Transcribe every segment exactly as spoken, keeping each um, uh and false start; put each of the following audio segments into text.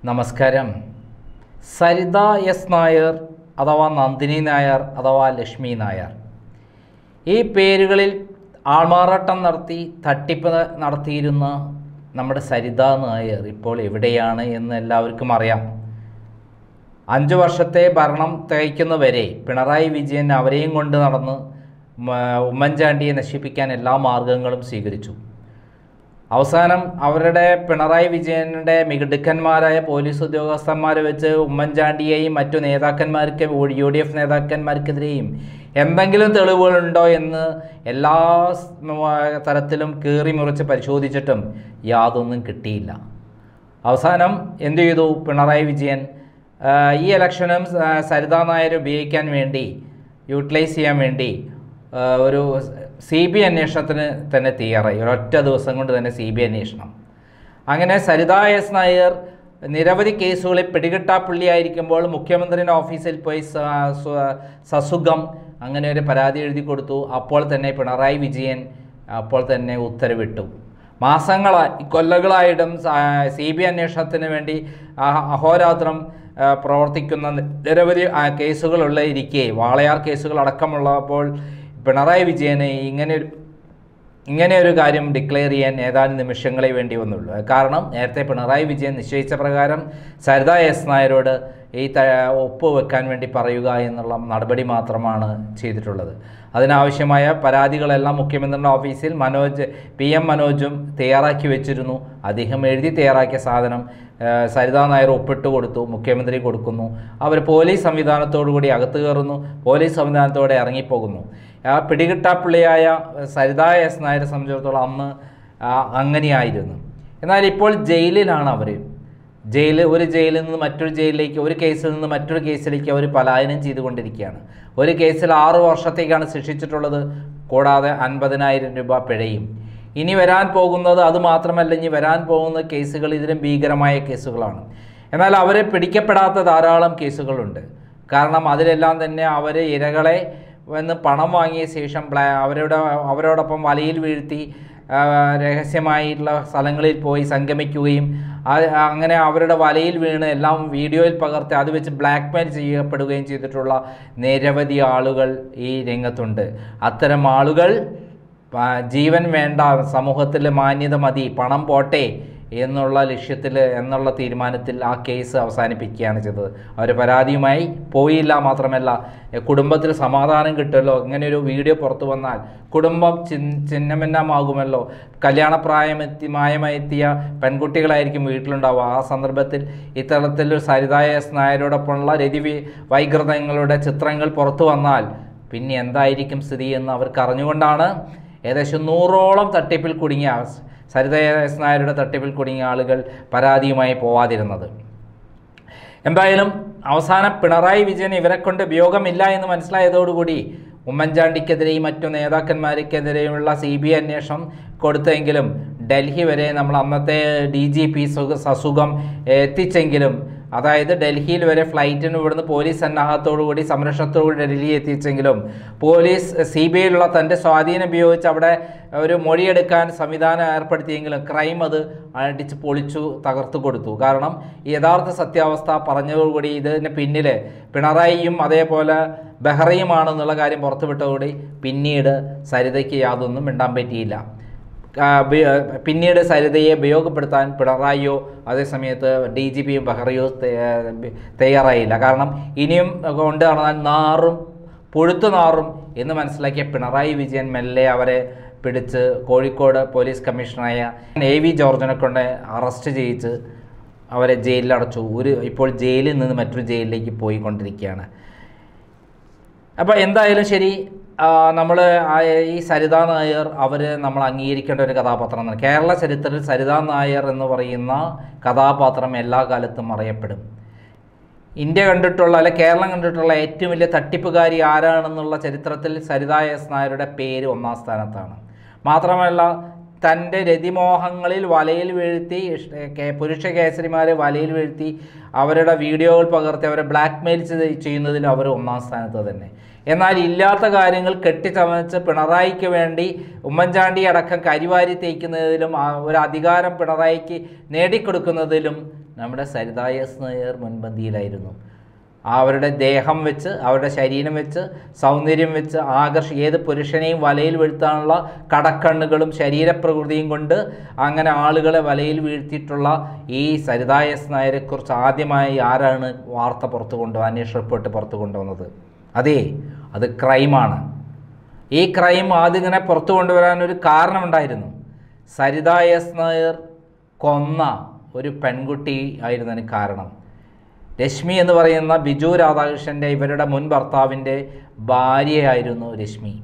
നമസ്കാരം. സരിത എസ് നായർ അഥവാ നന്ദിനി നായർ അഥവാ ലക്ഷ്മി നായർ, ഈ പേരുകളിൽ ആൾമാറാട്ടം നടത്തി തട്ടിപ്പ് നടത്തിയിരുന്ന നമ്മുടെ സരിത നായർ ഇപ്പോൾ എവിടെയാണ് എന്ന് എല്ലാവർക്കും അറിയാം. അഞ്ചു വർഷത്തെ ഭരണം തികയ്ക്കുന്നവരെ പിണറായി വിജയൻ അവരെയും കൊണ്ട് നടന്ന് ഉമ്മൻചാണ്ടിയെ നശിപ്പിക്കാൻ എല്ലാ മാർഗങ്ങളും സ്വീകരിച്ചു. അവസാനം അവരുടെ പിണറായി വിജയൻ്റെ മിടുക്കന്മാരായ പോലീസ് ഉദ്യോഗസ്ഥന്മാരെ വെച്ച് ഉമ്മൻചാണ്ടിയെയും മറ്റു നേതാക്കന്മാർക്ക് യു ഡി എഫ് നേതാക്കന്മാർക്കെതിരെയും എന്തെങ്കിലും തെളിവുകളുണ്ടോ എന്ന് എല്ലാ തരത്തിലും കീറി മുറിച്ച് പരിശോധിച്ചിട്ടും യാതൊന്നും കിട്ടിയില്ല. അവസാനം എന്തു ചെയ്തു? പിണറായി വിജയൻ ഈ ഇലക്ഷനും സരിത നായർ ഉപയോഗിക്കാൻ വേണ്ടി, യൂട്ടിലൈസ് ചെയ്യാൻ വേണ്ടി ഒരു സി ബി ഐ അന്വേഷണത്തിന് തന്നെ തയ്യാറായി. ഒരൊറ്റ ദിവസം കൊണ്ട് തന്നെ സി ബി ഐ അന്വേഷണം. അങ്ങനെ സരിത എസ് നായർ നിരവധി കേസുകളിൽ പിടികിട്ടാപ്പുള്ളിയായിരിക്കുമ്പോൾ മുഖ്യമന്ത്രിയുടെ ഓഫീസിൽ പോയി സസുഖം അങ്ങനെ ഒരു പരാതി എഴുതി കൊടുത്തു. അപ്പോൾ തന്നെ പിണറായി വിജയൻ അപ്പോൾ തന്നെ ഉത്തരവിട്ടു. മാസങ്ങളായി കൊല്ലങ്ങളായിട്ടും സി ബി ഐ അന്വേഷണത്തിന് വേണ്ടി അഹോരാത്രം പ്രവർത്തിക്കുന്ന നിരവധി കേസുകളുള്ള ഇരിക്കെ, വാളയാർ കേസുകൾ അടക്കമുള്ളപ്പോൾ പിണറായി വിജയന് ഇങ്ങനെ ഇങ്ങനെ ഒരു കാര്യം ഡിക്ലെയർ ചെയ്യാൻ ഏതാനും നിമിഷങ്ങളെ വേണ്ടി വന്നുള്ളൂ. കാരണം നേരത്തെ പിണറായി വിജയൻ നിശ്ചയിച്ച പ്രകാരം സരിത എസ് നായരോട് ഈ ഒപ്പ് വെക്കാൻ വേണ്ടി പറയുക എന്നുള്ള നടപടി മാത്രമാണ് ചെയ്തിട്ടുള്ളത്. അതിനാവശ്യമായ പരാതികളെല്ലാം മുഖ്യമന്ത്രിയുടെ ഓഫീസിൽ മനോജ് പി എം മനോജും തയ്യാറാക്കി വെച്ചിരുന്നു. അദ്ദേഹം എഴുതി തയ്യാറാക്കിയ സാധനം സരിത നായർ ഒപ്പിട്ട് കൊടുത്തു, മുഖ്യമന്ത്രി കൊടുക്കുന്നു. അവർ പോലീസ് സംവിധാനത്തോടു കൂടി അകത്ത് കയറുന്നു, പോലീസ് സംവിധാനത്തോടെ ഇറങ്ങിപ്പോകുന്നു. ആ പിടികിട്ടാപ്പുള്ളിയായ സരിത എസ് നായരെ സംബന്ധിച്ചിടത്തോളം അന്ന് അങ്ങനെയായിരുന്നു. എന്നാൽ ഇപ്പോൾ ജയിലിലാണ് അവർ. ജയിൽ ഒരു ജയിലിൽ നിന്ന് മറ്റൊരു ജയിലിലേക്ക്, ഒരു കേസിൽ നിന്ന് മറ്റൊരു കേസിലേക്ക് അവർ പലായനം ചെയ്തുകൊണ്ടിരിക്കുകയാണ്. ഒരു കേസിൽ ആറു വർഷത്തേക്കാണ് ശിക്ഷിച്ചിട്ടുള്ളത്, കൂടാതെ അൻപതിനായിരം രൂപ പിഴയും. ഇനി വരാൻ പോകുന്നത് അതുമാത്രമല്ല, ഇനി വരാൻ പോകുന്ന കേസുകൾ ഇതിലും ഭീകരമായ കേസുകളാണ്. എന്നാൽ അവരെ പിടിക്കപ്പെടാത്ത ധാരാളം കേസുകളുണ്ട്. കാരണം അതിലെല്ലാം തന്നെ അവർ ഇരകളെ വന്ന് പണം വാങ്ങിയ ശേഷം ബ്ലാ അവരുടെ അവരോടൊപ്പം വലയിൽ വീഴ്ത്തി രഹസ്യമായിട്ടുള്ള സ്ഥലങ്ങളിൽ പോയി സംഗമിക്കുകയും അങ്ങനെ അവരുടെ വലയിൽ വീണ് എല്ലാം വീഡിയോയിൽ പകർത്തി അത് വെച്ച് ബ്ലാക്ക് മെയിൽ ചെയ്യപ്പെടുകയും ചെയ്തിട്ടുള്ള നിരവധി ആളുകൾ ഈ രംഗത്തുണ്ട്. അത്തരം ആളുകൾ ജീവൻ വേണ്ട, സമൂഹത്തിൽ മാന്യത മതി, പണം പോട്ടെ എന്നുള്ള ലക്ഷ്യത്തിൽ എന്നുള്ള തീരുമാനത്തിൽ ആ കേസ് അവസാനിപ്പിക്കുകയാണ് ചെയ്തത്. അവർ പരാതിയുമായി പോയില്ല. മാത്രമല്ല, കുടുംബത്തിൽ സമാധാനം കിട്ടുമല്ലോ, ഇങ്ങനെയൊരു വീഡിയോ പുറത്തു വന്നാൽ കുടുംബം ചിൻ ചിന്നമിന്നമാകുമല്ലോ. കല്യാണപ്രായമെത്തി മായമെത്തിയ പെൺകുട്ടികളായിരിക്കും വീട്ടിലുണ്ടാവുക. ആ സന്ദർഭത്തിൽ ഇത്തരത്തിലൊരു സരിത എസ് നായരോടൊപ്പമുള്ള രതി വൈകൃതങ്ങളുടെ ചിത്രങ്ങൾ പുറത്തു വന്നാൽ പിന്നെ എന്തായിരിക്കും സ്ഥിതി എന്ന് അവർക്ക് അറിഞ്ഞുകൊണ്ടാണ് ഏകദേശം നൂറോളം തട്ടിപ്പിൽ കുടുങ്ങിയ സരിത എസ് നായരുടെ തട്ടിപ്പിൽ കുടുങ്ങിയ ആളുകൾ പരാതിയുമായി പോവാതിരുന്നത്. എന്തായാലും അവസാനം പിണറായി വിജയൻ ഇവരെ കൊണ്ട് ഉപയോഗമില്ല എന്ന് മനസ്സിലായതോടുകൂടി ഉമ്മൻചാണ്ടിക്കെതിരെയും മറ്റു നേതാക്കന്മാർക്കെതിരെയുള്ള സി ബി ഐ അന്വേഷണം കൊടുത്തെങ്കിലും ഡൽഹി വരെ നമ്മൾ അന്നത്തെ ഡി ജി പി സസുഖം എത്തിച്ചെങ്കിലും, അതായത് ഡൽഹിയിൽ വരെ ഫ്ലൈറ്റിന് ഇവിടുന്ന് പോലീസ് സന്നാഹത്തോടുകൂടി സംരക്ഷണത്തോടുകൂടി ഡൽഹി എത്തിച്ചെങ്കിലും പോലീസ് സി ബി ഐയിലുള്ള തൻ്റെ സ്വാധീനം ഉപയോഗിച്ച് അവിടെ ഒരു മൊഴിയെടുക്കാൻ സംവിധാനം ഏർപ്പെടുത്തിയെങ്കിലും ക്രൈം അത് അടിച്ച് പൊളിച്ചു തകർത്തു കൊടുത്തു. കാരണം യഥാർത്ഥ സത്യാവസ്ഥ പറഞ്ഞതോടുകൂടി ഇതിന് പിന്നിൽ പിണറായിയും അതേപോലെ ബെഹ്റയുമാണെന്നുള്ള കാര്യം പുറത്തുവിട്ടതോടെ പിന്നീട് സരിതയ്ക്ക് യാതൊന്നും മിണ്ടാൻ പറ്റിയില്ല. പിന്നീട് സരിതയെ ഉപയോഗപ്പെടുത്താൻ പിണറായിയോ അതേസമയത്ത് ഡി ജി പിയും ബെഹ്റയോ തയ്യാറായില്ല. കാരണം ഇനിയും കൊണ്ട് നടന്നാൽ നാറും പുഴുത്തു നാറും എന്ന് മനസ്സിലാക്കിയ പിണറായി വിജയൻ മെല്ലെ അവരെ പിടിച്ച് കോഴിക്കോട് പോലീസ് കമ്മീഷണറായ എ വി ജോർജിനെ കൊണ്ട് അറസ്റ്റ് ചെയ്യിച്ച് അവരെ ജയിലിലടച്ചു. ഒരു ഇപ്പോൾ ജയിലിൽ നിന്ന് മറ്റൊരു ജയിലിലേക്ക് പോയിക്കൊണ്ടിരിക്കുകയാണ്. അപ്പോൾ എന്തായാലും ശരി, നമ്മൾ ഈ സരിത നായർ അവർ നമ്മൾ അംഗീകരിക്കേണ്ട ഒരു കഥാപാത്രമാണ്. കേരള ചരിത്രത്തിൽ സരിത നായർ എന്ന് പറയുന്ന കഥാപാത്രം എല്ലാ കാലത്തും അറിയപ്പെടും. ഇന്ത്യ കണ്ടിട്ടുള്ള അല്ലെ കേരളം കണ്ടിട്ടുള്ള ഏറ്റവും വലിയ തട്ടിപ്പുകാരി ആരാണെന്നുള്ള ചരിത്രത്തിൽ സരിത എസ് നായരുടെ പേര് ഒന്നാം സ്ഥാനത്താണ്. മാത്രമല്ല, തൻ്റെ രതിമോഹങ്ങളിൽ വലയിൽ വീഴ്ത്തി പുരുഷ കേസരിമാരെ വലയിൽ വീഴ്ത്തി അവരുടെ വീഡിയോകൾ പകർത്തി അവരെ ബ്ലാക്ക് മെയിൽ ചെയ്യുന്നതിൽ അവർ ഒന്നാം സ്ഥാനത്ത് തന്നെ. എന്നാൽ ഇല്ലാത്ത കാര്യങ്ങൾ കെട്ടിച്ചമച്ച് പിണറായിക്ക് വേണ്ടി ഉമ്മൻചാണ്ടി അടക്കം കരിവാരി തേക്കുന്നതിലും ഒരു അധികാരം പിണറായിക്ക് നേടിക്കൊടുക്കുന്നതിലും നമ്മുടെ സരിത എസ് നായർ മുൻപന്തിയിലായിരുന്നു. അവരുടെ ദേഹം വെച്ച്, അവരുടെ ശരീരം വെച്ച്, സൗന്ദര്യം വെച്ച് ആകർഷി ഏത് പുരുഷനെയും വലയിൽ വീഴ്ത്താനുള്ള കടക്കണ്ണുകളും ശരീരപ്രകൃതിയും കൊണ്ട് അങ്ങനെ ആളുകളെ വലയിൽ വീഴ്ത്തിയിട്ടുള്ള ഈ സരിത എസ് നായരെക്കുറിച്ച് ആദ്യമായി ആരാണ് വാർത്ത പുറത്തു കൊണ്ടുവന്നത്, അന്വേഷണ റിപ്പോർട്ട് പുറത്തു കൊണ്ടുവന്നത്? അതേ, അത് ക്രൈമാണ്. ഈ ക്രൈം ആദ്യം ഇങ്ങനെ പുറത്തു കൊണ്ടുവരാനൊരു കാരണമുണ്ടായിരുന്നു. സരിത എസ് നായർ കൊന്ന ഒരു പെൺകുട്ടി ആയിരുന്നതിന് കാരണം. രശ്മി എന്ന് പറയുന്ന ബിജു രാധാകൃഷ്ണൻ്റെ ഇവരുടെ മുൻ ഭർത്താവിൻ്റെ ഭാര്യയായിരുന്നു രശ്മി.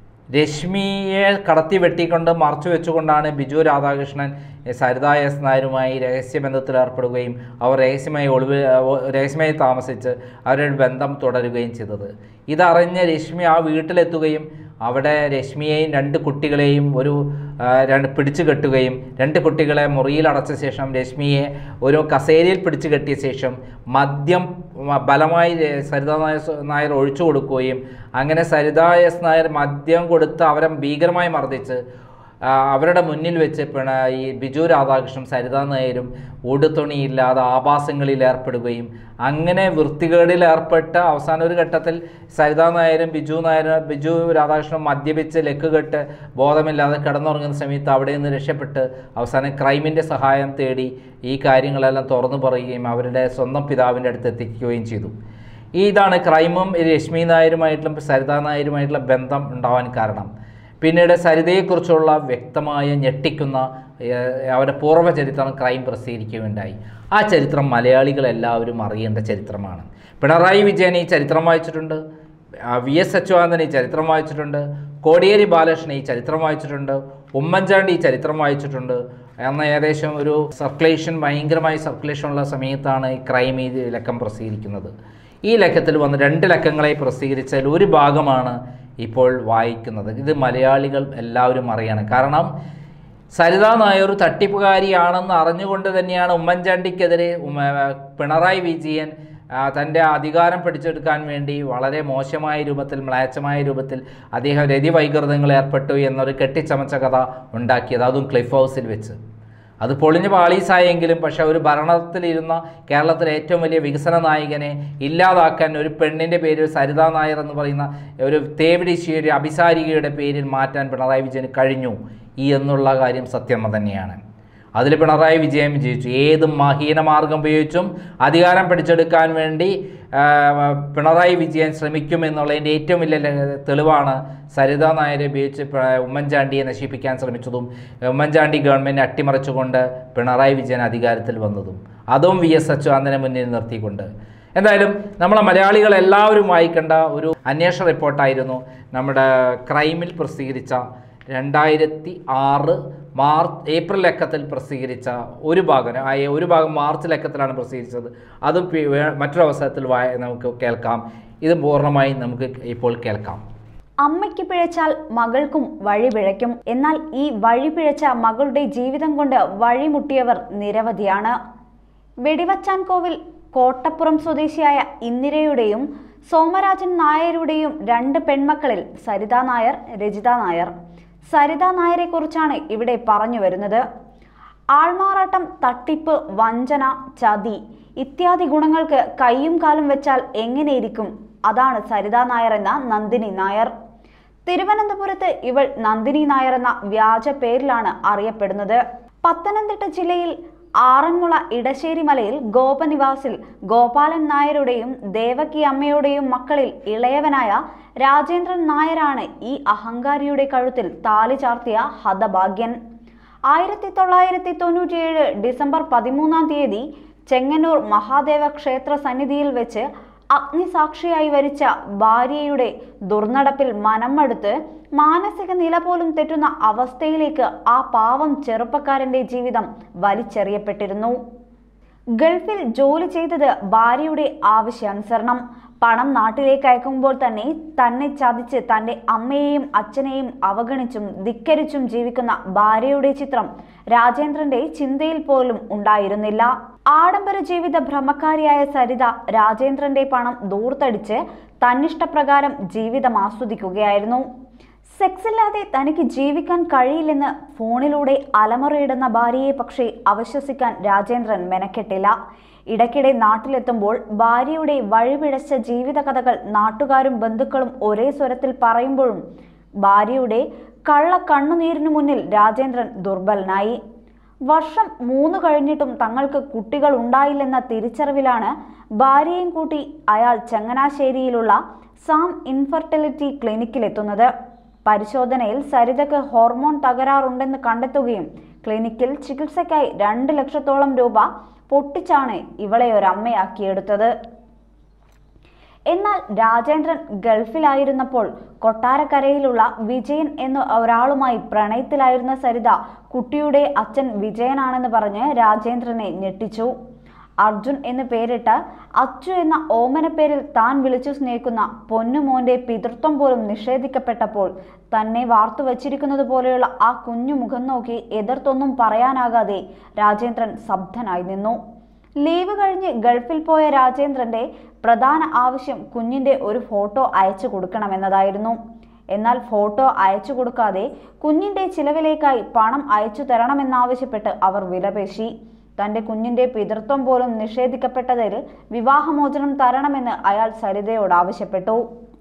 രശ്മിയെ കടത്തി വെട്ടിക്കൊണ്ട് മറച്ചു വെച്ചുകൊണ്ടാണ് ബിജു രാധാകൃഷ്ണൻ സരിത എസ് നായരുമായി രഹസ്യബന്ധത്തിൽ ഏർപ്പെടുകയും അവർ രഹസ്യമായി ഒളിവ് രഹസ്യമായി താമസിച്ച് അവരുടെ ബന്ധം തുടരുകയും ചെയ്തത്. ഇതറിഞ്ഞ രശ്മി ആ വീട്ടിലെത്തുകയും അവിടെ രശ്മിയെയും രണ്ട് കുട്ടികളെയും ഒരു രണ്ട് പിടിച്ചു കെട്ടുകയും രണ്ട് കുട്ടികളെ മുറിയിൽ അടച്ച ശേഷം രശ്മിയെ ഒരു കസേരയിൽ പിടിച്ചു കെട്ടിയ ശേഷം മദ്യം ബലമായി സരിത നായർ ഒഴിച്ചു കൊടുക്കുകയും അങ്ങനെ സരിത എസ് നായർ മദ്യം കൊടുത്ത് അവരെ ഭീകരമായി മർദ്ദിച്ച് അവരുടെ മുന്നിൽ വെച്ച് പിണ ഈ ബിജു രാധാകൃഷ്ണൻ സരിത നായരും ഉടുതുണിയില്ലാതെ ആഭാസങ്ങളിൽ ഏർപ്പെടുകയും അങ്ങനെ വൃത്തികേടിൽ ഏർപ്പെട്ട അവസാന ഒരു ഘട്ടത്തിൽ സരിത നായരും ബിജു നായരും ബിജു രാധാകൃഷ്ണൻ മദ്യപിച്ച് ലക്കുകെട്ട് ബോധമില്ലാതെ കിടന്നുറങ്ങുന്ന സമയത്ത് അവിടെ നിന്ന് രക്ഷപ്പെട്ട് അവസാനം ക്രൈമിൻ്റെ സഹായം തേടി ഈ കാര്യങ്ങളെല്ലാം തുറന്നു പറയുകയും അവരുടെ സ്വന്തം പിതാവിൻ്റെ അടുത്ത് എത്തിക്കുകയും ചെയ്തു. ഇതാണ് ക്രൈമും രശ്മി നായരുമായിട്ടുള്ള സരിത നായരുമായിട്ടുള്ള ബന്ധം ഉണ്ടാവാൻ കാരണം. പിന്നീട് സരിതയെക്കുറിച്ചുള്ള വ്യക്തമായ ഞെട്ടിക്കുന്ന അവരുടെ പൂർവ്വചരിത്രം ക്രൈം പ്രസിദ്ധീകരിക്കുകയുണ്ടായി. ആ ചരിത്രം മലയാളികളെല്ലാവരും അറിയേണ്ട ചരിത്രമാണ്. പിണറായി വിജയൻ ഈ ചരിത്രം വായിച്ചിട്ടുണ്ട്, വി എസ് അച്യുതാനന്ദൻ ഈ ചരിത്രം വായിച്ചിട്ടുണ്ട്, കോടിയേരി ബാലകൃഷ്ണൻ ഈ ചരിത്രം വായിച്ചിട്ടുണ്ട്, ഉമ്മൻചാണ്ടി ഈ ചരിത്രം വായിച്ചിട്ടുണ്ട്. എന്ന ഏകദേശം ഒരു സർക്കുലേഷൻ ഭയങ്കരമായി സർക്കുലേഷനുള്ള സമയത്താണ് ഈ ക്രൈം ഈ ലക്കം പ്രസിദ്ധീകരിക്കുന്നത്. ഈ ലക്കത്തിൽ വന്ന് രണ്ട് ലക്കങ്ങളെ പ്രസിദ്ധീകരിച്ചാൽ ഒരു ഭാഗമാണ് ഇപ്പോൾ വായിക്കുന്നത്. ഇത് മലയാളികൾ എല്ലാവരും അറിയണം. കാരണം സരിത നായർ തട്ടിപ്പുകാരിയാണെന്ന് അറിഞ്ഞുകൊണ്ട് തന്നെയാണ് ഉമ്മൻചാണ്ടിക്കെതിരെ പിണറായി വിജയൻ തൻ്റെ അധികാരം പിടിച്ചെടുക്കാൻ വേണ്ടി വളരെ മോശമായ രൂപത്തിൽ മ്ലേച്ഛമായ രൂപത്തിൽ അദ്ദേഹം രതിവൈകൃതങ്ങൾ ഏർപ്പെട്ടു എന്നൊരു കെട്ടിച്ചമച്ച കഥ ഉണ്ടാക്കിയത്, അതും ക്ലിഫ് ഹൗസിൽ വെച്ച്. അത് പൊളിഞ്ഞ് പാളീസായെങ്കിലും പക്ഷേ ഒരു ഭരണത്തിലിരുന്ന കേരളത്തിലെ ഏറ്റവും വലിയ വികസന നായകനെ ഇല്ലാതാക്കാൻ ഒരു പെണ്ണിൻ്റെ പേര് സരിത നായർ എന്ന് പറയുന്ന ഒരു തേവിടിശ്ശി ഒരു അഭിസാരികയുടെ പേരിൽ മാറ്റാൻ പിണറായി വിജയന് കഴിഞ്ഞു ഈ എന്നുള്ള കാര്യം സത്യം തന്നെയാണ്. അതിൽ പിണറായി വിജയൻ വിജയിച്ചു. ഏത് മഹീനമാർഗം ഉപയോഗിച്ചും അധികാരം പിടിച്ചെടുക്കാൻ വേണ്ടി പിണറായി വിജയൻ ശ്രമിക്കുമെന്നുള്ളതിൻ്റെ ഏറ്റവും വലിയ തെളിവാണ് സരിത നായരെ ഉപയോഗിച്ച് ഉമ്മൻചാണ്ടിയെ നശിപ്പിക്കാൻ ശ്രമിച്ചതും ഉമ്മൻചാണ്ടി ഗവൺമെൻറ് അട്ടിമറിച്ചുകൊണ്ട് പിണറായി വിജയൻ അധികാരത്തിൽ വന്നതും, അതും വി എസ് അച്യുതാനന്ദനെ മുന്നിൽ നിർത്തിക്കൊണ്ട്. എന്തായാലും നമ്മളെ മലയാളികൾ എല്ലാവരും വായിക്കേണ്ട ഒരു അന്വേഷണ റിപ്പോർട്ടായിരുന്നു നമ്മുടെ ക്രൈമിൽ പ്രസിദ്ധീകരിച്ച രണ്ടായിരത്തി ആറ് മാർച്ച് ഏപ്രിൽ ലക്കത്തിൽ പ്രസിദ്ധീകരിച്ച ഒരു ഭാഗം. ആ ഒരു ഭാഗം മാർച്ച് ലക്കത്തിലാണ് പ്രസിദ്ധീകരിച്ചത്. അതും മറ്റൊരു അവസരത്തിൽ നമുക്ക് കേൾക്കാം. ഇത് പൂർണ്ണമായി നമുക്ക് ഇപ്പോൾ കേൾക്കാം. അമ്മയ്ക്ക് പിഴച്ചാൽ മകൾക്കും വഴി പിഴയ്ക്കും. എന്നാൽ ഈ വഴി പിഴച്ച മകളുടെ ജീവിതം കൊണ്ട് വഴിമുട്ടിയവർ നിരവധിയാണ്. വെടിവച്ചാൻ കോവിൽ കോട്ടപ്പുറം സ്വദേശിയായ ഇന്ദിരയുടെയും സോമരാജൻ നായരുടെയും രണ്ട് പെൺമക്കളിൽ സരിത നായർ, രജിത നായർ. സരിത നായരെ കുറിച്ചാണ് ഇവിടെ പറഞ്ഞു വരുന്നത്. ആൾമാറാട്ടം, തട്ടിപ്പ്, വഞ്ചന, ചതി ഇത്യാദി ഗുണങ്ങൾക്ക് കൈയും കാലും വെച്ചാൽ എങ്ങനെയിരിക്കും? അതാണ് സരിത നായർ എന്ന നന്ദിനി നായർ. തിരുവനന്തപുരത്ത് ഇവൾ നന്ദിനി നായർ എന്ന വ്യാജ പേരിലാണ് അറിയപ്പെടുന്നത്. പത്തനംതിട്ട ജില്ലയിൽ ആറന്മുള ഇടശ്ശേരി മലയിൽ ഗോപനിവാസിൽ ഗോപാലൻ നായരുടെയും ദേവകി അമ്മയുടെയും മക്കളിൽ ഇളയവനായ രാജേന്ദ്രൻ നായരാണ് ഈ അഹങ്കാരിയുടെ കഴുത്തിൽ താലി ചാർത്തിയ ഹതഭാഗ്യൻ. ആയിരത്തി തൊള്ളായിരത്തി തൊണ്ണൂറ്റിയേഴ് ഡിസംബർ പതിമൂന്നാം തീയതി ചെങ്ങന്നൂർ മഹാദേവ ക്ഷേത്ര സന്നിധിയിൽ വെച്ച് അഗ്നിസാക്ഷിയായി വരിച്ച ഭാര്യയുടെ ദുർനടപ്പിൽ മനംമടുത്ത് മാനസിക നില പോലും തെറ്റുന്ന അവസ്ഥയിലേക്ക് ആ പാവം ചെറുപ്പക്കാരന്റെ ജീവിതം വലിച്ചെറിയപ്പെട്ടിരുന്നു. ഗൾഫിൽ ജോലി ചെയ്തത് ഭാര്യയുടെ ആവശ്യാനുസരണം. പണം നാട്ടിലേക്ക് അയക്കുമ്പോൾ തന്നെ തന്നെ ചതിച്ച് തൻ്റെ അമ്മയെയും അച്ഛനെയും അവഗണിച്ചും ധിക്കരിച്ചും ജീവിക്കുന്ന ഭാര്യയുടെ ചിത്രം രാജേന്ദ്രന്റെ ചിന്തയിൽ പോലും ഉണ്ടായിരുന്നില്ല. ആഡംബര ജീവിത ഭ്രമക്കാരിയായ സരിത രാജേന്ദ്രന്റെ പണം ദൂർത്തടിച്ച് തന്നിഷ്ടപ്രകാരം ജീവിതം ആസ്വദിക്കുകയായിരുന്നു. സെക്സില്ലാതെ തനിക്ക് ജീവിക്കാൻ കഴിയില്ലെന്ന് ഫോണിലൂടെ അലമുറയിടുന്ന ഭാര്യയെ പക്ഷേ അവിശ്വസിക്കാൻ രാജേന്ദ്രൻ മെനക്കെട്ടില്ല. ഇടയ്ക്കിടെ നാട്ടിലെത്തുമ്പോൾ ഭാര്യയുടെ വഴിപിഴച്ച ജീവിതകഥകൾ നാട്ടുകാരും ബന്ധുക്കളും ഒരേ സ്വരത്തിൽ പറയുമ്പോഴും ഭാര്യയുടെ കള്ള കണ്ണുനീരിനു മുന്നിൽ രാജേന്ദ്രൻ ദുർബലനായി. വർഷം മൂന്ന് കഴിഞ്ഞിട്ടും തങ്ങൾക്ക് കുട്ടികൾ ഉണ്ടായില്ലെന്ന തിരിച്ചറിവിലാണ് ഭാര്യയും കൂട്ടി അയാൾ ചങ്ങനാശ്ശേരിയിലുള്ള സാം ഇൻഫെർട്ടിലിറ്റി ക്ലിനിക്കിലെത്തുന്നത്. പരിശോധനയിൽ സരിതയ്ക്ക് ഹോർമോൺ തകരാറുണ്ടെന്ന് കണ്ടെത്തുകയും ക്ലിനിക്കിൽ ചികിത്സയ്ക്കായി രണ്ട് ലക്ഷത്തോളം രൂപ പൊട്ടിച്ചാണ് ഇവളെ ഒരമ്മയാക്കിയെടുത്തത്. എന്നാൽ രാജേന്ദ്രൻ ഗൾഫിലായിരുന്നപ്പോൾ കൊട്ടാരക്കരയിലുള്ള വിജയൻ എന്ന ഒരാളുമായി പ്രണയത്തിലായിരുന്ന സരിത കുട്ടിയുടെ അച്ഛൻ വിജയനാണെന്ന് പറഞ്ഞ് രാജേന്ദ്രനെ ഞെട്ടിച്ചു. അർജുൻ എന്ന് പേരിട്ട് അച്ചു എന്ന ഓമന പേരിൽ താൻ വിളിച്ചു സ്നേഹിക്കുന്ന പൊന്നുമോന്റെ പിതൃത്വം പോലും നിഷേധിക്കപ്പെട്ടപ്പോൾ തന്നെ വാർത്തു വച്ചിരിക്കുന്നത് പോലെയുള്ള ആ കുഞ്ഞു മുഖം നോക്കി എതിർത്തൊന്നും പറയാനാകാതെ രാജേന്ദ്രൻ സ്തബ്ധനായി നിന്നു. ലീവ് കഴിഞ്ഞ് ഗൾഫിൽ പോയ രാജേന്ദ്രന്റെ പ്രധാന ആവശ്യം കുഞ്ഞിന്റെ ഒരു ഫോട്ടോ അയച്ചു കൊടുക്കണമെന്നതായിരുന്നു. എന്നാൽ ഫോട്ടോ അയച്ചു കൊടുക്കാതെ കുഞ്ഞിന്റെ ചിലവിലേക്കായി പണം അയച്ചു തരണമെന്നാവശ്യപ്പെട്ട് അവർ വിലപേശി. തന്റെ കുഞ്ഞിന്റെ പിതൃത്വം പോലും നിഷേധിക്കപ്പെട്ടതിൽ വിവാഹമോചനം തരണമെന്ന് അയാൾ സരിതയോട് ആവശ്യപ്പെട്ടു.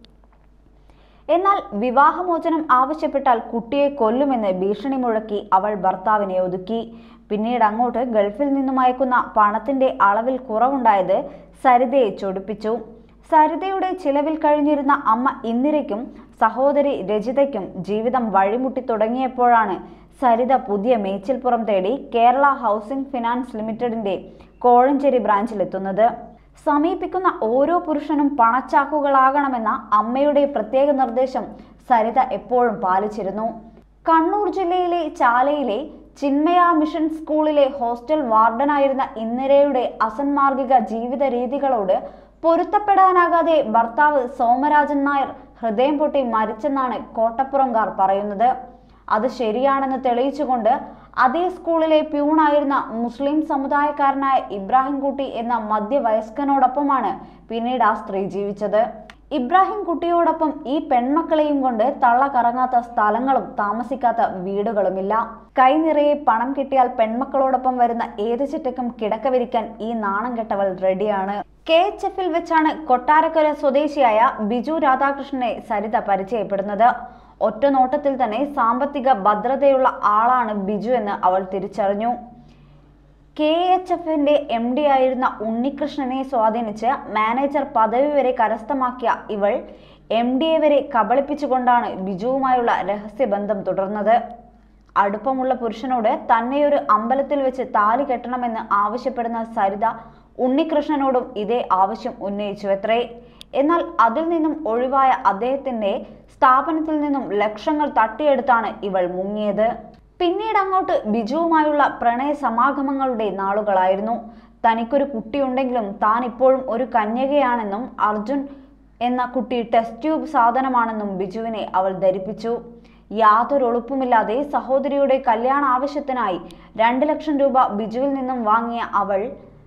എന്നാൽ വിവാഹമോചനം ആവശ്യപ്പെട്ടാൽ കുട്ടിയെ കൊല്ലുമെന്ന് ഭീഷണി മുഴക്കി അവൾ ഭർത്താവിനെ ഒതുക്കി. പിന്നീട് അങ്ങോട്ട് ഗൾഫിൽ നിന്നും അയക്കുന്ന പണത്തിന്റെ അളവിൽ കുറവുണ്ടായത് സരിതയെ ചൊടിപ്പിച്ചു. സരിതയുടെ ചിലവിൽ കഴിഞ്ഞിരുന്ന അമ്മ ഇന്ദിരയ്ക്കും സഹോദരി രജിതയ്ക്കും ജീവിതം വഴിമുട്ടി തുടങ്ങിയപ്പോഴാണ് സരിത പുതിയ മേച്ചിൽപ്പുറം തേടി കേരള ഹൗസിംഗ് ഫിനാൻസ് ലിമിറ്റഡിന്റെ കോഴഞ്ചേരി ബ്രാഞ്ചിലെത്തുന്നത്. സമീപിക്കുന്ന ഓരോ പുരുഷനും പണച്ചാക്കുകളാകണമെന്ന അമ്മയുടെ പ്രത്യേക നിർദ്ദേശം സരിത എപ്പോഴും പാലിച്ചിരുന്നു. കണ്ണൂർ ജില്ലയിലെ ചാലയിലെ ചിന്മയ മിഷൻ സ്കൂളിലെ ഹോസ്റ്റൽ വാർഡനായിരുന്ന ഇന്ദിരയുടെ അസന്മാർഗിക ജീവിത രീതികളോട് പൊരുത്തപ്പെടാനാകാതെ ഭർത്താവ് സോമരാജൻ നായർ ഹൃദയം പൊട്ടി മരിച്ചെന്നാണ് കോട്ടപ്പുറംകാർ പറയുന്നത്. അത് ശരിയാണെന്ന് തെളിയിച്ചുകൊണ്ട് അതേ സ്കൂളിലെ പ്യൂണായിരുന്ന മുസ്ലിം സമുദായക്കാരനായ ഇബ്രാഹിംകുട്ടി എന്ന മധ്യവയസ്കനോടൊപ്പമാണ് പിന്നീട് ആ സ്ത്രീ ജീവിച്ചത്. ഇബ്രാഹിം കുട്ടിയോടൊപ്പം ഈ പെൺമക്കളെയും കൊണ്ട് തള്ള കറങ്ങാത്ത സ്ഥലങ്ങളും താമസിക്കാത്ത വീടുകളുമില്ല. കൈ നിറയെ പണം കിട്ടിയാൽ പെൺമക്കളോടൊപ്പം വരുന്ന ഏത് ചിറ്റക്കും കിടക്ക വിരിക്കാൻ ഈ നാണം കെട്ടവൾ റെഡിയാണ്. കെ എച്ച് എഫിൽ വെച്ചാണ് കൊട്ടാരക്കര സ്വദേശിയായ ബിജു രാധാകൃഷ്ണനെ സരിത പരിചയപ്പെടുന്നത്. ഒറ്റ നോട്ടത്തിൽ തന്നെ സാമ്പത്തിക ഭദ്രതയുള്ള ആളാണ് ബിജു എന്ന് അവൾ തിരിച്ചറിഞ്ഞു. കെ എച്ച് എഫിന്റെ എം ഡി ആയിരുന്ന ഉണ്ണികൃഷ്ണനെ സ്വാധീനിച്ച് മാനേജർ പദവി വരെ കരസ്ഥമാക്കിയ ഇവൾ എം ഡിയെ വരെ കബളിപ്പിച്ചുകൊണ്ടാണ് ബിജുവുമായുള്ള രഹസ്യബന്ധം തുടർന്നത്. അടുപ്പമുള്ള പുരുഷനോട് തന്നെയൊരു അമ്പലത്തിൽ വെച്ച് താലി കെട്ടണമെന്ന് ആവശ്യപ്പെടുന്ന സരിത ഉണ്ണികൃഷ്ണനോടും ഇതേ ആവശ്യം ഉന്നയിച്ചുവത്രേ. എന്നാൽ അതിൽ നിന്നും ഒഴിവായ അദ്ദേഹത്തിന്റെ സ്ഥാപനത്തിൽ നിന്നും ലക്ഷങ്ങൾ തട്ടിയെടുത്താണ് ഇവൾ മുങ്ങിയത്. പിന്നീട് അങ്ങോട്ട് ബിജുവുമായുള്ള പ്രണയ സമാഗമങ്ങളുടെ നാളുകളായിരുന്നു. തനിക്കൊരു കുട്ടിയുണ്ടെങ്കിലും താൻ ഇപ്പോഴും ഒരു കന്യകയാണെന്നും അർജുൻ എന്ന കുട്ടി ടെസ്റ്റ് ട്യൂബ് സാധനമാണെന്നും ബിജുവിനെ അവൾ ധരിപ്പിച്ചു. യാതൊരു ഒളിപ്പുമില്ലാതെ സഹോദരിയുടെ കല്യാണ ആവശ്യത്തിനായി രണ്ട് ലക്ഷം രൂപ ബിജുവിൽ നിന്നും വാങ്ങിയ അവൾ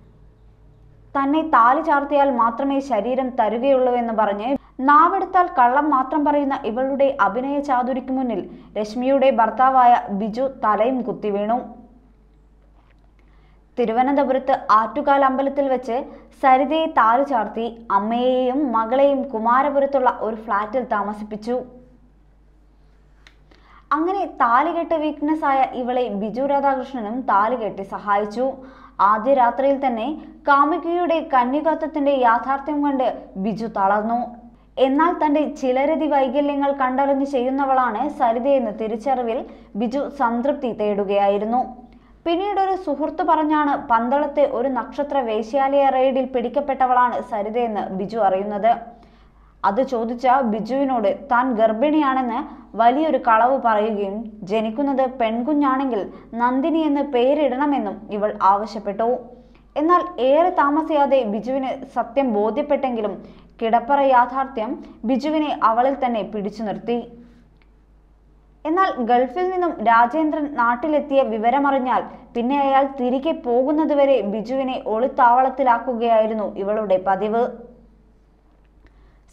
തന്നെ താലി ചാർത്തിയാൽ മാത്രമേ ശരീരം തരുകയുള്ളൂ എന്ന് പറഞ്ഞ് നാവെടുത്താൽ കള്ളം മാത്രം പറയുന്ന ഇവളുടെ അഭിനയ ചാതുരിക്ക് മുന്നിൽ രശ്മിയുടെ ഭർത്താവായ ബിജു തലയും കുത്തി വീണു. തിരുവനന്തപുരത്ത് ആറ്റുകാൽ അമ്പലത്തിൽ വെച്ച് സരിതയെ താലി ചാർത്തി അമ്മയെയും മകളെയും കുമാരപുരത്തുള്ള ഒരു ഫ്ലാറ്റിൽ താമസിപ്പിച്ചു. അങ്ങനെ താലികെട്ട് വീക്ക്നെസ് ആയ ഇവളെ ബിജു രാധാകൃഷ്ണനും താലികെട്ടി സഹായിച്ചു. ആദ്യ രാത്രിയിൽ തന്നെ കാമുകിയുടെ കന്യകത്വത്തിന്റെ യാഥാർത്ഥ്യം കണ്ട് ബിജു തളർന്നു. എന്നാൽ തന്റെ ചിലരതി വൈകല്യങ്ങൾ കണ്ടറിഞ്ഞ് ചെയ്യുന്നവളാണ് സരിതയെന്ന് തിരിച്ചറിവിൽ ബിജു സംതൃപ്തി തേടുകയായിരുന്നു. പിന്നീടൊരു സുഹൃത്ത് പറഞ്ഞാണ് പന്തളത്തെ ഒരു നക്ഷത്ര വേശ്യാലയ റെയ്ഡിൽ പിടിക്കപ്പെട്ടവളാണ് സരിതയെന്ന് ബിജു അറിയുന്നത്. അത് ചോദിച്ച ബിജുവിനോട് താൻ ഗർഭിണിയാണെന്ന് വലിയൊരു കളവ് പറയുകയും ജനിക്കുന്നത് പെൺകുഞ്ഞാണെങ്കിൽ നന്ദിനി എന്ന് പേരിടണമെന്നും ഇവൾ ആവശ്യപ്പെട്ടു. എന്നാൽ ഏറെ താമസിയാതെ ബിജുവിന് സത്യം ബോധ്യപ്പെട്ടെങ്കിലും കിടപ്പറ യാഥാർത്ഥ്യം ബിജുവിനെ അവളിൽ തന്നെ പിടിച്ചു നിർത്തി. എന്നാൽ ഗൾഫിൽ നിന്നും രാജേന്ദ്രൻ നാട്ടിലെത്തിയ വിവരമറിഞ്ഞാൽ പിന്നെ അയാൾ തിരികെ പോകുന്നതുവരെ ബിജുവിനെ ഒളിത്താവളത്തിലാക്കുകയായിരുന്നു ഇവളുടെ പതിവ്.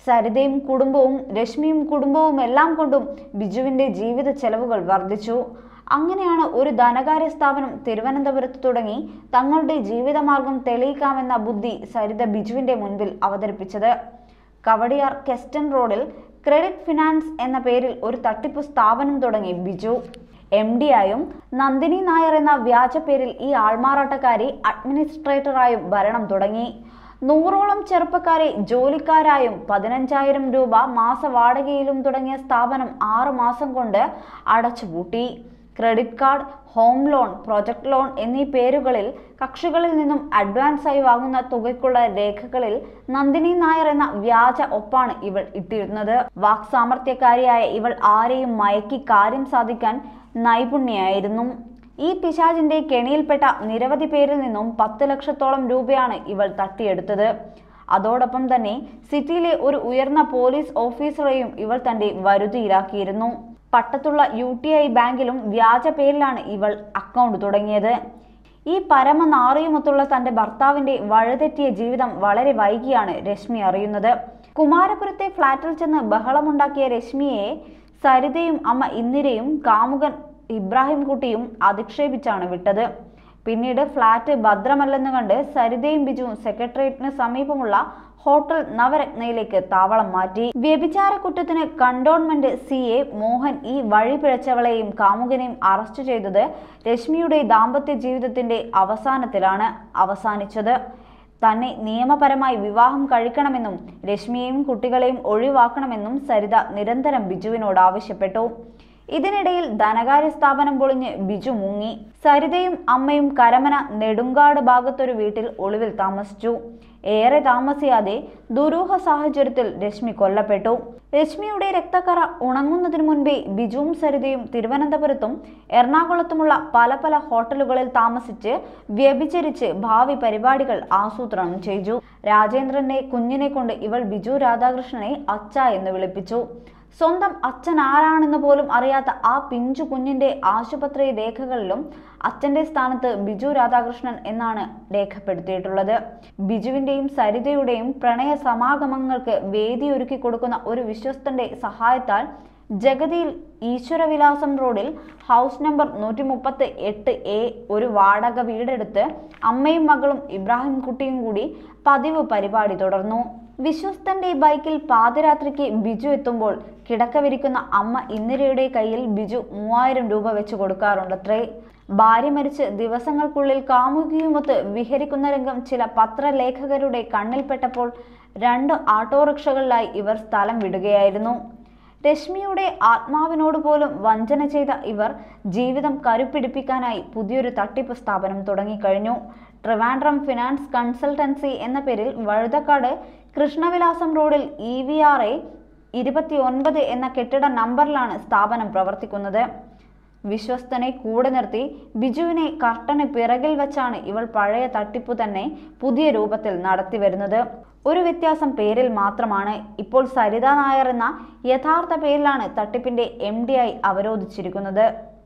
സരിതയും കുടുംബവും രശ്മിയും കുടുംബവും എല്ലാം കൊണ്ടും ബിജുവിന്റെ ജീവിത ചെലവുകൾ വർദ്ധിച്ചു. അങ്ങനെയാണ് ഒരു ധനകാര്യ സ്ഥാപനം തിരുവനന്തപുരത്ത് തുടങ്ങി തങ്ങളുടെ ജീവിതമാർഗം തെളിയിക്കാമെന്ന ബുദ്ധി സരിത ബിജുവിന്റെ മുൻപിൽ അവതരിപ്പിച്ചത്. കവടിയാർ കെസ്റ്റൺ റോഡിൽ ക്രെഡിറ്റ് ഫിനാൻസ് എന്ന പേരിൽ ഒരു തട്ടിപ്പ് സ്ഥാപനം തുടങ്ങി ബിജു. എം ഡി ആയും നന്ദിനി നായർ എന്ന വ്യാജ പേരിൽ ഈ ആൾമാറാട്ടക്കാരി അഡ്മിനിസ്ട്രേറ്ററായും ഭരണം തുടങ്ങി. നൂറോളം ചെറുപ്പക്കാരെ ജോലിക്കാരായും പതിനഞ്ചായിരം രൂപ മാസ വാടകയിലും തുടങ്ങിയ സ്ഥാപനം ആറു മാസം കൊണ്ട് അടച്ചുപൂട്ടി. Credit card, home loan, project loan എന്നീ പേരുകളിൽ കക്ഷികളിൽ നിന്നും അഡ്വാൻസായി വാങ്ങുന്ന തുകയ്ക്കുള്ള രേഖകളിൽ നന്ദിനി നായർ എന്ന വ്യാജ ഒപ്പാണ് ഇവൾ ഇട്ടിരുന്നത്. വാക്സാമർത്ഥ്യക്കാരിയായ ഇവൾ ആരെയും മയക്കി കാര്യം സാധിക്കാൻ നൈപുണ്യായിരുന്നു. ഈ പിശാചിന്റെ കെണിയിൽപ്പെട്ട നിരവധി പേരിൽ നിന്നും പത്ത് ലക്ഷത്തോളം രൂപയാണ് ഇവൾ തട്ടിയെടുത്തത്. അതോടൊപ്പം തന്നെ സിറ്റിയിലെ ഒരു ഉയർന്ന പോലീസ് ഓഫീസറെയും ഇവൾ തന്റെ വരുതിയിലാക്കിയിരുന്നു. പട്ടത്തുള്ള യു ടി ഐ ബാങ്കിലും വ്യാജ പേരിലാണ് ഇവൾ അക്കൗണ്ട് തുടങ്ങിയത്. ഈ പരമനാറിയുമൊത്തുള്ള തന്റെ ഭർത്താവിന്റെ വഴിതെറ്റിയ ജീവിതം വളരെ വൈകിയാണ് രശ്മി അറിയുന്നത്. കുമാരപുരത്തെ ഫ്ളാറ്റിൽ ചെന്ന് ബഹളമുണ്ടാക്കിയ രശ്മിയെ സരിതയും അമ്മ ഇന്ദിരയും കാമുകൻ ഇബ്രാഹിം കുട്ടിയും അധിക്ഷേപിച്ചാണ് വിട്ടത്. പിന്നീട് ഫ്ളാറ്റ് ഭദ്രമല്ലെന്ന് കണ്ട് സരിതയും ബിജുവും സെക്രട്ടേറിയറ്റിന് സമീപമുള്ള ഹോട്ടൽ നവരത്നയിലേക്ക് താവളം മാറ്റി. വ്യഭിചാര കുറ്റത്തിന് കണ്ടോൺമെന്റ് സി എ മോഹൻ ഈ വഴി പിഴച്ചവളെയും കാമുകനെയും അറസ്റ്റ് ചെയ്തത് രശ്മിയുടെ ദാമ്പത്യ ജീവിതത്തിന്റെ അവസാനത്തിലാണ് അവസാനിച്ചത്. തന്നെ നിയമപരമായി വിവാഹം കഴിക്കണമെന്നും രശ്മിയെയും കുട്ടികളെയും ഒഴിവാക്കണമെന്നും സരിത നിരന്തരം ബിജുവിനോട് ആവശ്യപ്പെട്ടു. ഇതിനിടയിൽ ധനകാര്യ സ്ഥാപനം പൊളിഞ്ഞ് ബിജു മുങ്ങി. സരിതയും അമ്മയും കരമന നെടുങ്കാട് ഭാഗത്തൊരു വീട്ടിൽ ഒളിവിൽ താമസിച്ചു. ഏറെ താമസിയാതെ ദുരൂഹ സാഹചര്യത്തിൽ രശ്മി കൊല്ലപ്പെട്ടു. രശ്മിയുടെ രക്തക്കറ ഉണങ്ങുന്നതിനു മുൻപേ ബിജുവും സരിതയും തിരുവനന്തപുരത്തും എറണാകുളത്തുമുള്ള പല പല ഹോട്ടലുകളിൽ താമസിച്ച് വ്യഭിചരിച്ച് ഭാവി പരിപാടികൾ ആസൂത്രണം ചെയ്തു. രാജേന്ദ്രന്റെ കുഞ്ഞിനെ കൊണ്ട് ഇവൾ ബിജു രാധാകൃഷ്ണനെ അച്ഛ എന്ന് വിളിപ്പിച്ചു. സ്വന്തം അച്ഛൻ ആരാണെന്ന് പോലും അറിയാത്ത ആ പിഞ്ചു കുഞ്ഞിന്റെ ആശുപത്രി രേഖകളിലും അച്ഛന്റെ സ്ഥാനത്ത് ബിജു രാധാകൃഷ്ണൻ എന്നാണ് രേഖപ്പെടുത്തിയിട്ടുള്ളത്. ബിജുവിന്റെയും സരിതയുടെയും പ്രണയ സമാഗമങ്ങൾക്ക് വേദിയൊരുക്കി കൊടുക്കുന്ന ഒരു വിശ്വസ്തന്റെ സഹായത്താൽ ജഗതിയിൽ ഈശ്വരവിലാസം റോഡിൽ ഹൗസ് നമ്പർ നൂറ്റി മുപ്പത്തി എട്ട് എ ഒരു വാടക വീടെടുത്ത് അമ്മയും മകളും ഇബ്രാഹിം കുട്ടിയും കൂടി പതിവ് പരിപാടി തുടർന്നു. വിശ്വസ്തന്റെ ബൈക്കിൽ പാതിരാത്രിക്ക് ബിജു എത്തുമ്പോൾ കിടക്കവിരിക്കുന്ന അമ്മ ഇന്ദിരയുടെ കയ്യിൽ ബിജു മൂവായിരം രൂപ വെച്ച് കൊടുക്കാറുണ്ടത്രേ. ഭാര്യ മരിച്ച് ദിവസങ്ങൾക്കുള്ളിൽ കാമുകിയുമൊത്ത് വിഹരിക്കുന്ന രംഗം ചില പത്രലേഖകരുടെ കണ്ണിൽപ്പെട്ടപ്പോൾ രണ്ട് ഓട്ടോറിക്ഷകളിലായി ഇവർ സ്ഥലം വിടുകയായിരുന്നു. രശ്മിയുടെ ആത്മാവിനോട് പോലും വഞ്ചന ചെയ്ത ഇവർ ജീവിതം കരുപ്പിടിപ്പിക്കാനായി പുതിയൊരു തട്ടിപ്പ് സ്ഥാപനം തുടങ്ങിക്കഴിഞ്ഞു. ട്രിവാൻഡ്രം ഫിനാൻസ് കൺസൾട്ടൻസി എന്ന പേരിൽ വഴുതക്കാട് കൃഷ്ണവിലാസം റോഡിൽ ഇ വി ആർ എ ഇരുപത്തി ഒൻപത് എന്ന കെട്ടിട നമ്പറിലാണ് സ്ഥാപനം പ്രവർത്തിക്കുന്നത്. വിശ്വസ്തനെ കൂടെ നിർത്തി ബിജുവിനെ കർട്ടന് പിറകിൽ വെച്ചാണ് ഇവൾ പഴയ തട്ടിപ്പു തന്നെ പുതിയ രൂപത്തിൽ നടത്തി വരുന്നത്. ഒരു വ്യത്യാസം പേരിൽ മാത്രമാണ്. ഇപ്പോൾ സരിത നായർ എന്ന യഥാർത്ഥ പേരിലാണ് തട്ടിപ്പിന്റെ എം ഡി ആയി അവരോധിച്ചിരിക്കുന്നത്.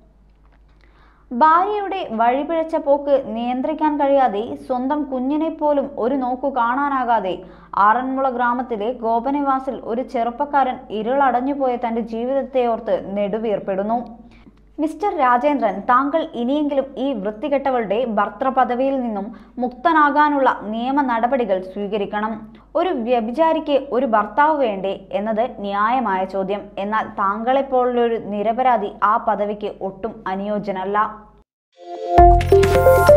ഭാര്യയുടെ വഴിപിഴച്ച പോക്ക് നിയന്ത്രിക്കാൻ കഴിയാതെ സ്വന്തം കുഞ്ഞിനെ പോലും ഒരു നോക്കു കാണാനാകാതെ ആറന്മുള ഗ്രാമത്തിലെ ഗോപനിവാസിൽ ഒരു ചെറുപ്പക്കാരൻ ഇരുളടഞ്ഞുപോയ തന്റെ ജീവിതത്തെ ഓർത്ത് നെടുവീർപ്പെടുന്നു. മിസ്റ്റർ രാജേന്ദ്രൻ, താങ്കൾ ഇനിയെങ്കിലും ഈ വൃത്തികെട്ടവളുടെ ഭർത്തൃപദവിയിൽ നിന്നും മുക്തനാകാനുള്ള നിയമ നടപടികൾ സ്വീകരിക്കണം. ഒരു വ്യഭിചാരിക്ക് ഒരു ഭർത്താവ് വേണ്ടേ എന്നത് ന്യായമായ ചോദ്യം. എന്നാൽ താങ്കളെപ്പോലുള്ളൊരു നിരപരാധി ആ പദവിക്ക് ഒട്ടും അനുയോജ്യനല്ല.